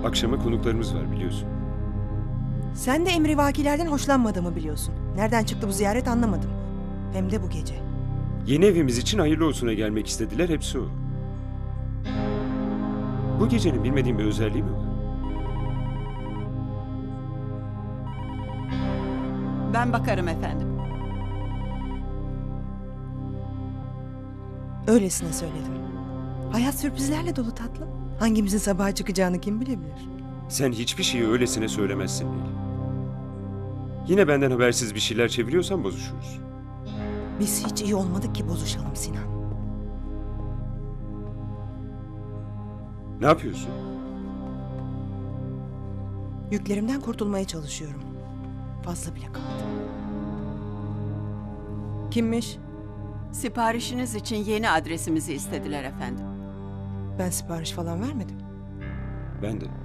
Akşama konuklarımız var biliyorsun. Sen de emrivakilerden hoşlanmadığımı biliyorsun. Nereden çıktı bu ziyaret anlamadım. Hem de bu gece. Yeni evimiz için hayırlı olsuna gelmek istediler, hepsi o. Bu gecenin bilmediğim bir özelliği mi var? Ben bakarım efendim. Öylesine söyledim. Hayat sürprizlerle dolu tatlım. Hangimizin sabaha çıkacağını kim bilebilir? Sen hiçbir şeyi öylesine söylemezsin Nil. Yine benden habersiz bir şeyler çeviriyorsan bozuşuruz. Biz hiç iyi olmadık ki bozuşalım Sinan. Ne yapıyorsun? Yüklerimden kurtulmaya çalışıyorum. Fazla bile kaldı. Kimmiş? Siparişiniz için yeni adresimizi istediler efendim. Ben sipariş falan vermedim. Ben de.